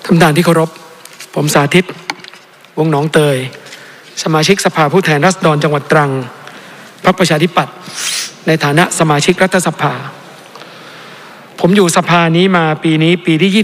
ท่านประธานที่เคารพผมสาธิตวงศ์หนองเตยสมาชิกสภาผู้แทนราษฎรจังหวัดตรังพรรคประชาธิปัตย์ในฐานะสมาชิกรัฐสภาผมอยู่สภานี้มาปีนี้ปีที่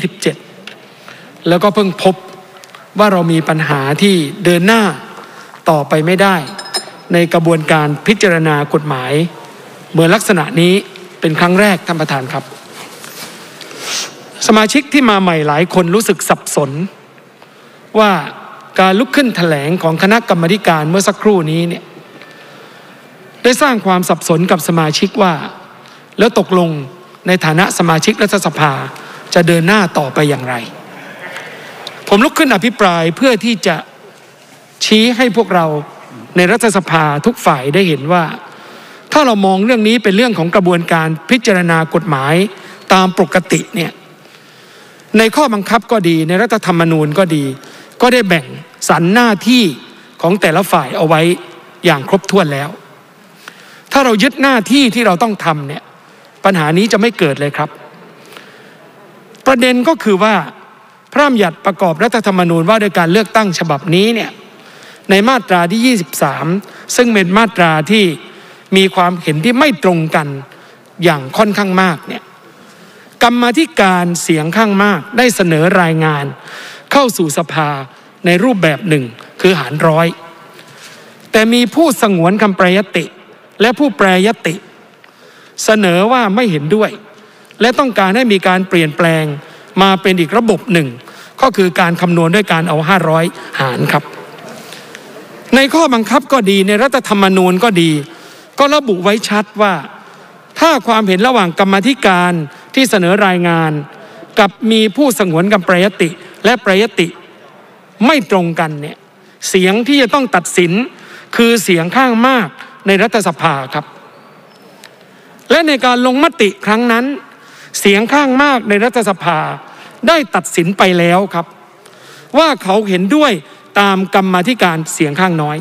27แล้วก็เพิ่งพบว่าเรามีปัญหาที่เดินหน้าต่อไปไม่ได้ในกระบวนการพิจารณากฎหมายเหมือนลักษณะนี้เป็นครั้งแรกท่านประธานครับสมาชิกที่มาใหม่หลายคนรู้สึกสับสนว่าการลุกขึ้นแถลงของคณะกรรมาธิการเมื่อสักครู่นี้เนี่ยได้สร้างความสับสนกับสมาชิกว่าแล้วตกลงในฐานะสมาชิกรัฐสภาจะเดินหน้าต่อไปอย่างไรผมลุกขึ้นอภิปรายเพื่อที่จะชี้ให้พวกเราในรัฐสภาทุกฝ่ายได้เห็นว่าถ้าเรามองเรื่องนี้เป็นเรื่องของกระบวนการพิจารณากฎหมายตามปกติเนี่ยในข้อบังคับก็ดีในรัฐธรรมนูญก็ดีก็ได้แบ่งสรรหน้าที่ของแต่ละฝ่ายเอาไว้อย่างครบถ้วนแล้วถ้าเรายึดหน้าที่ที่เราต้องทำเนี่ยปัญหานี้จะไม่เกิดเลยครับประเด็นก็คือว่าพระราชบัญญัติประกอบรัฐธรรมนูญว่าด้วยการเลือกตั้งฉบับนี้เนี่ยในมาตราที่23ซึ่งเป็นมาตราที่มีความเห็นที่ไม่ตรงกันอย่างค่อนข้างมากเนี่ยกรรมาธิการเสียงข้างมากได้เสนอรายงานเข้าสู่สภาในรูปแบบหนึ่งคือหารร้อยแต่มีผู้สงวนคำแปรยติและผู้แปรยติเสนอว่าไม่เห็นด้วยและต้องการให้มีการเปลี่ยนแปลงมาเป็นอีกระบบหนึ่งก็คือการคำนวณด้วยการเอา500หารครับในข้อบังคับก็ดีในรัฐธรรมนูญก็ดีก็ระบุไว้ชัดว่าถ้าความเห็นระหว่างกรรมาธิการที่เสนอรายงานกับมีผู้สงวนคำแปรยติและแปรยติไม่ตรงกันเนี่ยเสียงที่จะต้องตัดสินคือเสียงข้างมากในรัฐสภาครับและในการลงมติครั้งนั้นเสียงข้างมากในรัฐสภาได้ตัดสินไปแล้วครับว่าเขาเห็นด้วยตามกรรมาธิการเสียงข้างน้อย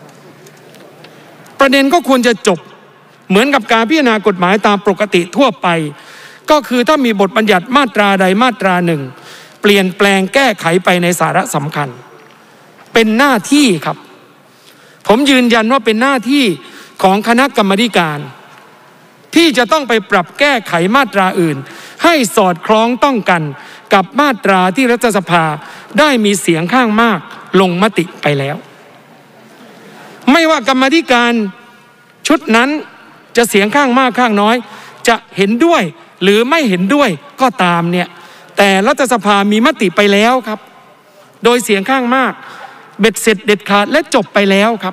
ประเด็นก็ควรจะจบเหมือนกับการพิจารณากฎหมายตามปกติทั่วไปก็คือถ้ามีบทบัญญัติมาตราใดมาตราหนึ่งเปลี่ยนแปลงแก้ไขไปในสาระสำคัญเป็นหน้าที่ครับผมยืนยันว่าเป็นหน้าที่ของคณะกรรมาธิการที่จะต้องไปปรับแก้ไขมาตราอื่นให้สอดคล้องต้องกันกับมาตราที่รัฐสภาได้มีเสียงข้างมากลงมติไปแล้วไม่ว่ากรรมาธิการชุดนั้นจะเสียงข้างมากข้างน้อยจะเห็นด้วยหรือไม่เห็นด้วยก็ตามเนี่ยแต่รัฐสภามีมติไปแล้วครับโดยเสียงข้างมากเบ็ดเสร็จเด็ดขาดและจบไปแล้วครับ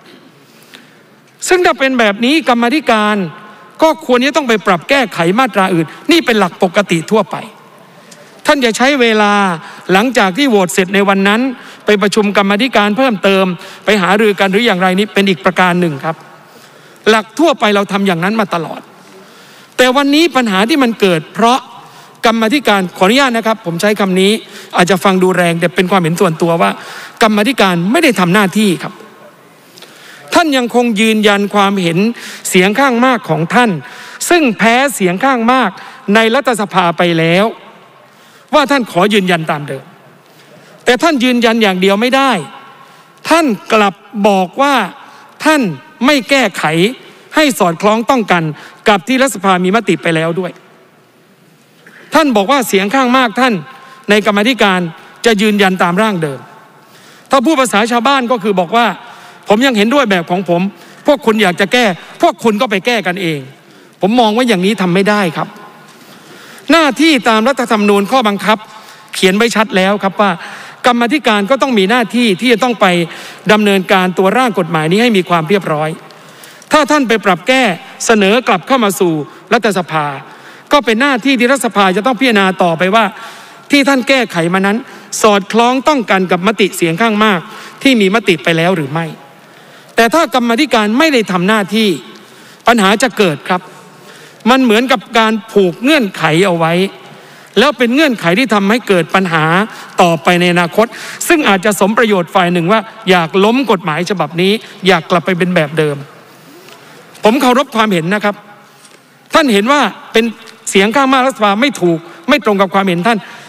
ซึ่งถ้าเป็นแบบนี้กรรมาธิการก็ควรจะต้องไปปรับแก้ไขมาตราอื่นนี่เป็นหลักปกติทั่วไปท่านจะใช้เวลาหลังจากที่โหวตเสร็จในวันนั้นไปประชุมกรรมาธิการเพิ่มเติมไปหารือกันหรืออย่างไรนี้เป็นอีกประการหนึ่งครับหลักทั่วไปเราทำอย่างนั้นมาตลอดแต่วันนี้ปัญหาที่มันเกิดเพราะกรรมาธิการขออนุญาตนะครับผมใช้คำนี้อาจจะฟังดูแรงแต่เป็นความเห็นส่วนตัวว่ากรรมาธิการไม่ได้ทำหน้าที่ครับท่านยังคงยืนยันความเห็นเสียงข้างมากของท่านซึ่งแพ้เสียงข้างมากในรัฐสภาไปแล้วว่าท่านขอยืนยันตามเดิมแต่ท่านยืนยันอย่างเดียวไม่ได้ท่านกลับบอกว่าท่านไม่แก้ไขให้สอดคล้องต้องกันกับที่รัฐสภามีมติไปแล้วด้วยท่านบอกว่าเสียงข้างมากท่านในกรรมาธิการจะยืนยันตามร่างเดิมถ้าพูดภาษาชาวบ้านก็คือบอกว่าผมยังเห็นด้วยแบบของผมพวกคุณอยากจะแก้พวกคุณก็ไปแก้กันเองผมมองว่าอย่างนี้ทำไม่ได้ครับหน้าที่ตามรัฐธรรมนูญข้อบังคับเขียนไว้ชัดแล้วครับว่ากรรมาธิการก็ต้องมีหน้าที่ที่จะต้องไปดำเนินการตัวร่างกฎหมายนี้ให้มีความเรียบร้อยถ้าท่านไปปรับแก้เสนอกลับเข้ามาสู่รัฐสภาก็เป็นหน้าที่ที่รัฐสภาจะต้องพิจารณาต่อไปว่าที่ท่านแก้ไขมานั้นสอดคล้องต้องกันกับมติเสียงข้างมากที่มีมติไปแล้วหรือไม่แต่ถ้ากรรมาธิการไม่ได้ทำหน้าที่ปัญหาจะเกิดครับมันเหมือนกับการผูกเงื่อนไขเอาไว้แล้วเป็นเงื่อนไขที่ทำให้เกิดปัญหาต่อไปในอนาคตซึ่งอาจจะสมประโยชน์ฝ่ายหนึ่งว่าอยากล้มกฎหมายฉบับนี้อยากกลับไปเป็นแบบเดิมผมเคารพความเห็นนะครับท่านเห็นว่าเป็นเสียงข้างมากรัฐสภาไม่ถูกไม่ตรงกับความเห็นท่าน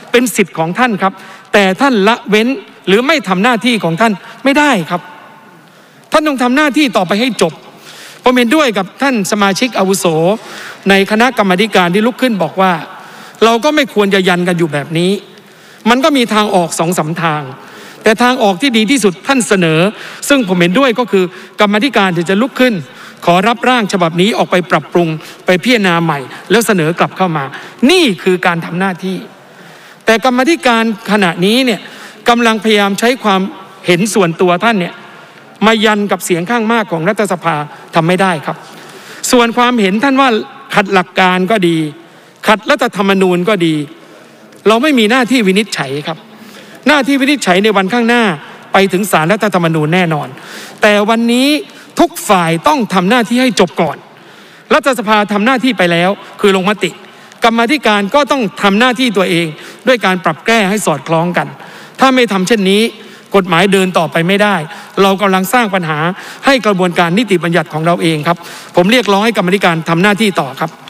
เป็นสิทธิ์ของท่านครับแต่ท่านละเว้นหรือไม่ทำหน้าที่ของท่านไม่ได้ครับท่านต้องทำหน้าที่ต่อไปให้จบผมเห็นด้วยกับท่านสมาชิกอาวุโสในคณะกรรมาธิการที่ลุกขึ้นบอกว่าเราก็ไม่ควรจะยันกันอยู่แบบนี้มันก็มีทางออก2-3 ทางแต่ทางออกที่ดีที่สุดท่านเสนอซึ่งผมเห็นด้วยก็คือกรรมาธิการจะลุกขึ้นขอรับร่างฉบับนี้ออกไปปรับปรุงไปพิจารณาใหม่แล้วเสนอกลับเข้ามานี่คือการทำหน้าที่แต่กรรมาธิการขณะนี้เนี่ยกำลังพยายามใช้ความเห็นส่วนตัวท่านเนี่ยมายันกับเสียงข้างมากของรัฐสภาทำไม่ได้ครับส่วนความเห็นท่านว่าขัดหลักการก็ดีขัดรัฐธรรมนูญก็ดีเราไม่มีหน้าที่วินิจฉัยครับหน้าที่วินิจฉัยในวันข้างหน้าไปถึงศาลรัฐธรรมนูญแน่นอนแต่วันนี้ทุกฝ่ายต้องทำหน้าที่ให้จบก่อนรัฐสภาทำหน้าที่ไปแล้วคือลงมติกรรมาธิการก็ต้องทำหน้าที่ตัวเองด้วยการปรับแก้ให้สอดคล้องกันถ้าไม่ทำเช่นนี้กฎหมายเดินต่อไปไม่ได้เรากำลังสร้างปัญหาให้กระบวนการนิติบัญญัติของเราเองครับผมเรียกร้องให้กรรมาธิการทำหน้าที่ต่อครับ